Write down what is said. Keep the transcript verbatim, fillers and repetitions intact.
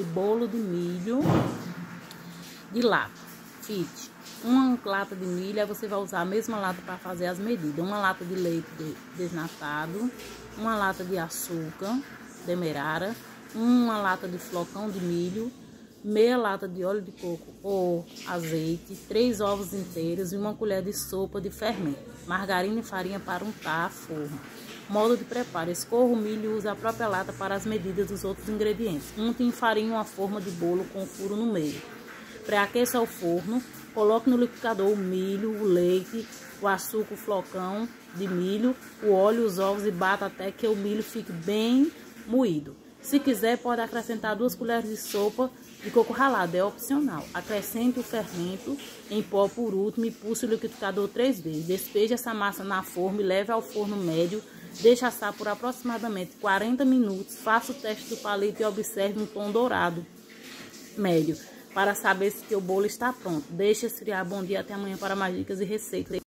bolo de milho de lata fit. Uma lata de milho, aí você vai usar a mesma lata para fazer as medidas. Uma lata de leite desnatado, uma lata de açúcar demerara, uma lata de flocão de milho, meia lata de óleo de coco ou azeite, três ovos inteiros e uma colher de sopa de fermento, margarina e farinha para untar a forma. Modo de preparo: escorra o milho e use a própria lata para as medidas dos outros ingredientes. Unte em farinha uma forma de bolo com furo no meio. Pré-aqueça o forno, coloque no liquidificador o milho, o leite, o açúcar, o flocão de milho, o óleo, os ovos e bata até que o milho fique bem moído. Se quiser, pode acrescentar duas colheres de sopa de coco ralado, é opcional. Acrescente o fermento em pó por último e puxe o liquidificador três vezes. Despeje essa massa na forma e leve ao forno médio. Deixe assar por aproximadamente quarenta minutos. Faça o teste do palito e observe um tom dourado médio para saber se o bolo está pronto. Deixe esfriar. Bom dia, até amanhã para mais dicas e receitas.